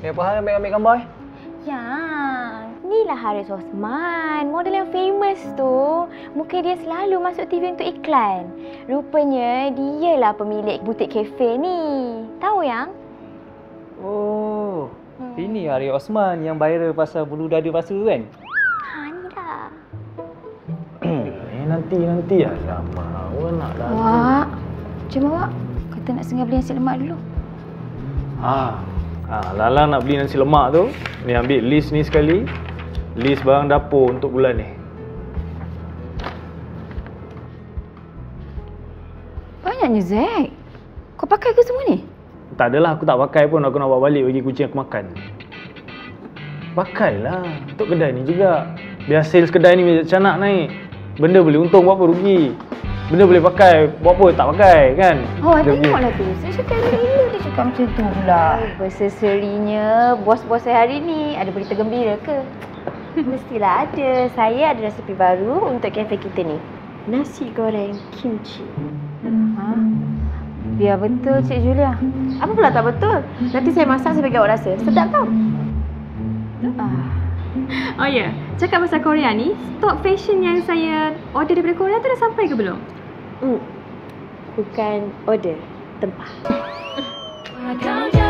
Apa hal ambil gambar? Ya, inilah Haris Osman, model yang famous tu. Muka dia selalu masuk TV untuk iklan. Rupanya dialah pemilik butik kafe ni. Tahu yang? Oh, ini Hari Osman yang viral pasal bulu dada palsu kan? Ha, ni dah. Nanti lama. Awak nak dah. Wak, cuma Wak, kata nak singgah beli nasi lemak dulu. Lala nak beli nasi lemak tu. Ni ambil list ni sekali. List barang dapur untuk bulan ni. Banyaknya, Zack. Kau pakai ke semua ni? Tak adalah, aku tak pakai pun. Aku nak bawa balik bagi kucing aku makan. Pakailah. Untuk kedai ni juga. Biar sales kedai ni macam nak naik. Benda boleh untung, buat apa rugi. Benda boleh pakai, buat apa tak pakai kan? Oh, tengoklah tu. Saya cakap dia cakap macam tu pula. Berseserinya bos-bos saya hari ni. Ada berita gembira ke? Mestilah ada. Saya ada resepi baru untuk kafe kita ni. Nasi goreng kimchi. Biar betul, Cik Julia. Apa pula tak betul? Nanti saya masak, saya bagi awak rasa. Sedap tau. Oh ya, cakap pasal Korea ni, stok fashion yang saya order daripada Korea tu dah sampai ke belum? Bukan order, tempah.